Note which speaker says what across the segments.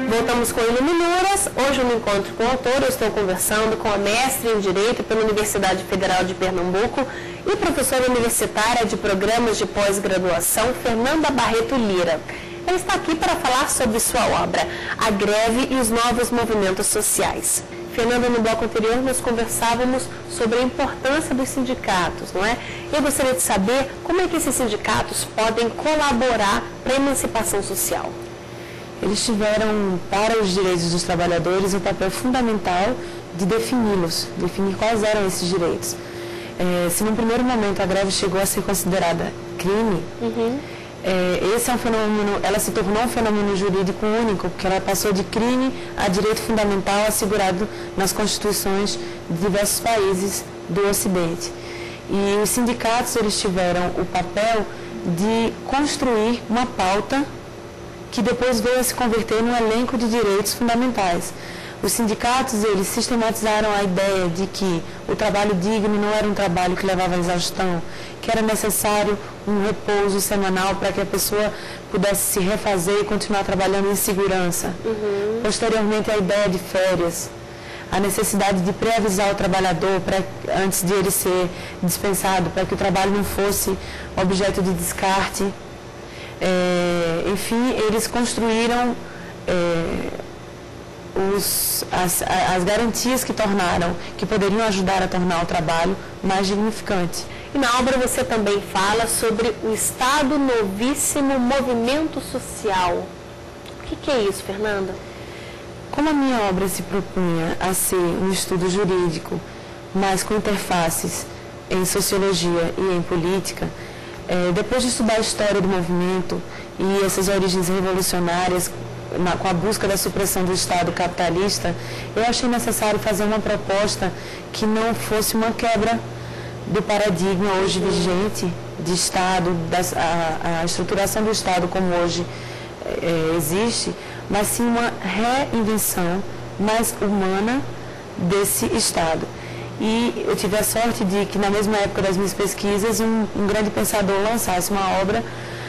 Speaker 1: Voltamos com Iluminuras. Hoje no encontro com o autor eu estou conversando com a mestre em Direito pela Universidade Federal de Pernambuco e professora universitária de programas de pós-graduação, Fernanda Barreto Lira. Ela está aqui para falar sobre sua obra, A Greve e os Novos Movimentos Sociais. Fernanda, no bloco anterior nós conversávamos sobre a importância dos sindicatos, não é? Eu gostaria de saber como é que esses sindicatos podem colaborar para a emancipação social.
Speaker 2: Eles tiveram, para os direitos dos trabalhadores, um papel fundamental de defini-los, definir quais eram esses direitos. Se no primeiro momento a greve chegou a ser considerada crime, esse é um fenômeno, ela se tornou um fenômeno jurídico único, porque ela passou de crime a direito fundamental assegurado nas constituições de diversos países do Ocidente. E os sindicatos, eles tiveram o papel de construir uma pauta que depois veio a se converter num elenco de direitos fundamentais. Os sindicatos, eles sistematizaram a ideia de que o trabalho digno não era um trabalho que levava à exaustão, que era necessário um repouso semanal para que a pessoa pudesse se refazer e continuar trabalhando em segurança. Posteriormente, a ideia de férias, a necessidade de pré-avisar o trabalhador antes de ele ser dispensado, para que o trabalho não fosse objeto de descarte. Enfim, eles construíram as garantias que poderiam ajudar a tornar o trabalho mais dignificante.
Speaker 1: E na obra você também fala sobre o Estado Novíssimo Movimento Social. O que é isso, Fernanda?
Speaker 2: Como a minha obra se propunha a ser um estudo jurídico, mas com interfaces em sociologia e em política, depois de estudar a história do movimento e essas origens revolucionárias, com a busca da supressão do Estado capitalista, eu achei necessário fazer uma proposta que não fosse uma quebra do paradigma hoje vigente de Estado, a estruturação do Estado como hoje existe, mas sim uma reinvenção mais humana desse Estado. E eu tive a sorte de que, na mesma época das minhas pesquisas, um grande pensador lançasse uma obra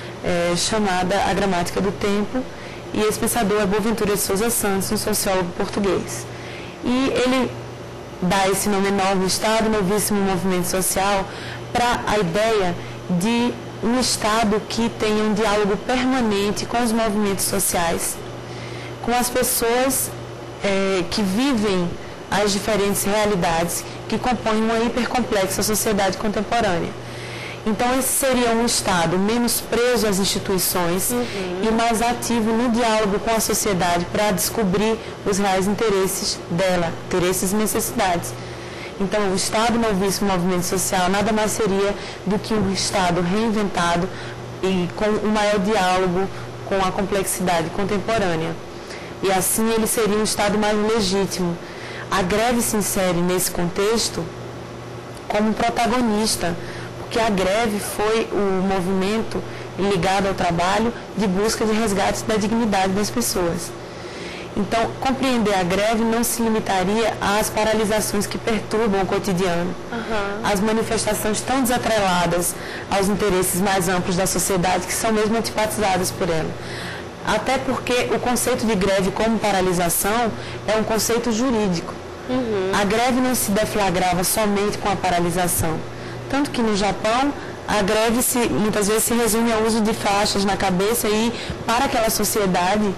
Speaker 2: chamada A Gramática do Tempo, e esse pensador é Boaventura de Sousa Santos, um sociólogo português. E ele dá esse nome enorme, Estado Novíssimo Movimento Social, para a ideia de um Estado que tenha um diálogo permanente com os movimentos sociais, com as pessoas que vivem as diferentes realidades que compõem uma hipercomplexa sociedade contemporânea. Então, esse seria um Estado menos preso às instituições e mais ativo no diálogo com a sociedade para descobrir os reais interesses dela, interesses e necessidades. Então, o Estado Novíssimo Movimento Social nada mais seria do que um Estado reinventado e com um maior diálogo com a complexidade contemporânea. E assim ele seria um Estado mais legítimo. A greve se insere nesse contexto como protagonista, porque a greve foi o movimento ligado ao trabalho de busca de resgate da dignidade das pessoas. Então, compreender a greve não se limitaria às paralisações que perturbam o cotidiano, às manifestações tão desatreladas aos interesses mais amplos da sociedade que são mesmo antipatizadas por ela. Até porque o conceito de greve como paralisação é um conceito jurídico. A greve não se deflagrava somente com a paralisação. Tanto que no Japão, a greve muitas vezes se resume ao uso de faixas na cabeça e, para aquela sociedade,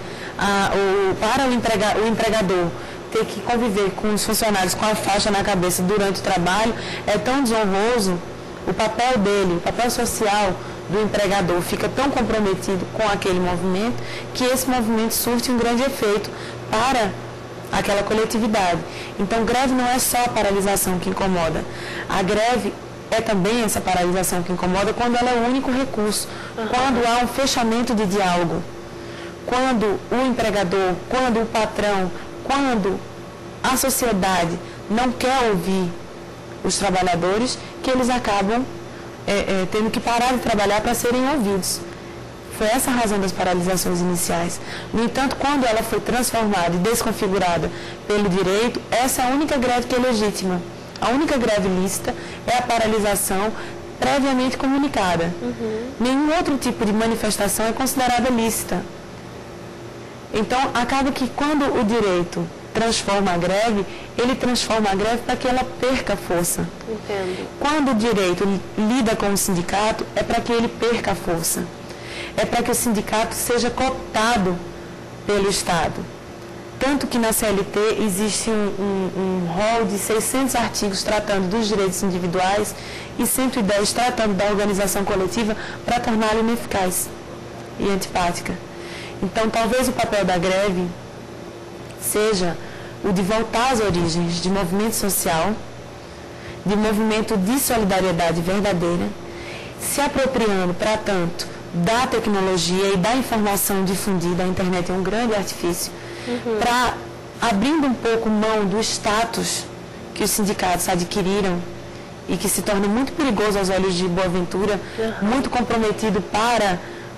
Speaker 2: para o empregador ter que conviver com os funcionários com a faixa na cabeça durante o trabalho, é tão desonroso, o papel dele, o papel social do empregador fica tão comprometido com aquele movimento, que esse movimento surte um grande efeito para aquela coletividade. Então, greve não é só a paralisação que incomoda. A greve é também essa paralisação que incomoda quando ela é o único recurso, quando há um fechamento de diálogo, quando o empregador, quando o patrão, quando a sociedade não quer ouvir os trabalhadores, que eles acabam tendo que parar de trabalhar para serem ouvidos. Foi essa a razão das paralisações iniciais. No entanto, quando ela foi transformada e desconfigurada pelo direito, essa é a única greve que é legítima. A única greve lícita é a paralisação previamente comunicada. Nenhum outro tipo de manifestação é considerada lícita. Então, acaba que quando o direito transforma a greve, ele transforma a greve para que ela perca força.
Speaker 1: Entendo.
Speaker 2: Quando o direito lida com o sindicato, é para que ele perca a força. É para que o sindicato seja cooptado pelo Estado. Tanto que na CLT existe um rol de 600 artigos tratando dos direitos individuais e 110 tratando da organização coletiva para torná-la ineficaz e antipática. Então, talvez o papel da greve seja o de voltar às origens de movimento social, de movimento de solidariedade verdadeira, se apropriando, para tanto, da tecnologia e da informação difundida. A internet é um grande artifício, para abrindo um pouco mão do status que os sindicatos adquiriram e que se torna muito perigoso aos olhos de Boaventura, muito comprometido para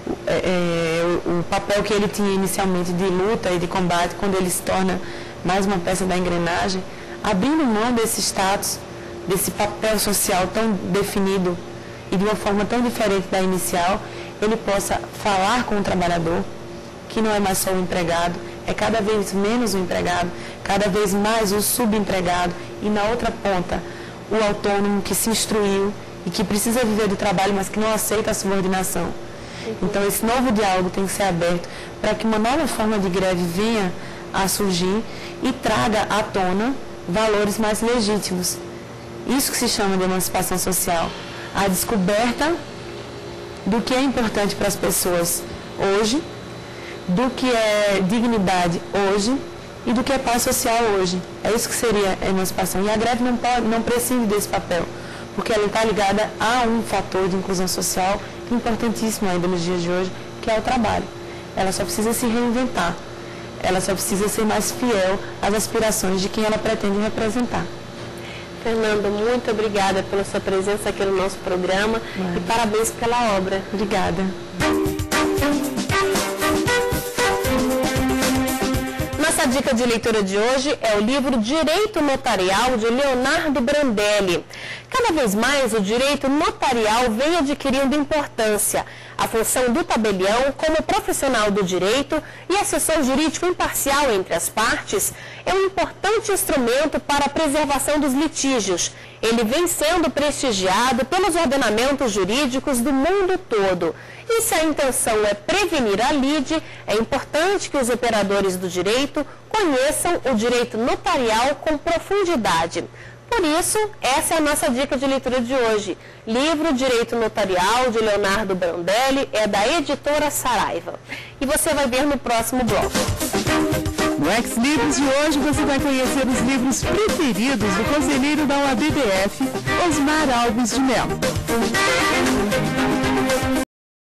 Speaker 2: o papel que ele tinha inicialmente de luta e de combate, quando ele se torna mais uma peça da engrenagem, abrindo mão desse status, desse papel social tão definido e de uma forma tão diferente da inicial, ele possa falar com o trabalhador, que não é mais só o empregado, é cada vez menos o empregado, cada vez mais o subempregado e, na outra ponta, o autônomo que se instruiu e que precisa viver do trabalho, mas que não aceita a subordinação. Então, esse novo diálogo tem que ser aberto para que uma nova forma de greve venha a surgir e traga à tona valores mais legítimos. Isso que se chama de emancipação social. A descoberta do que é importante para as pessoas hoje, do que é dignidade hoje e do que é paz social hoje. É isso que seria a emancipação. E a greve não prescinde desse papel, porque ela está ligada a um fator de inclusão social importantíssimo ainda nos dias de hoje, que é o trabalho. Ela só precisa se reinventar. Ela só precisa ser mais fiel às aspirações de quem ela pretende representar.
Speaker 1: Fernanda, muito obrigada pela sua presença aqui no nosso programa e parabéns pela obra.
Speaker 2: Obrigada.
Speaker 1: Nossa dica de leitura de hoje é o livro Direito Notarial, de Leonardo Brandelli. Cada vez mais o direito notarial vem adquirindo importância. A função do tabelião como profissional do direito e assessor jurídico imparcial entre as partes é um importante instrumento para a preservação dos litígios. Ele vem sendo prestigiado pelos ordenamentos jurídicos do mundo todo. E se a intenção é prevenir a lide, é importante que os operadores do direito conheçam o direito notarial com profundidade. Por isso, essa é a nossa dica de leitura de hoje. Livro Direito Notarial, de Leonardo Brandelli, é da editora Saraiva. E você vai ver no próximo bloco.
Speaker 3: No Ex Livros de hoje você vai conhecer os livros preferidos do conselheiro da OAB-BF, Osmar Alves de Mello.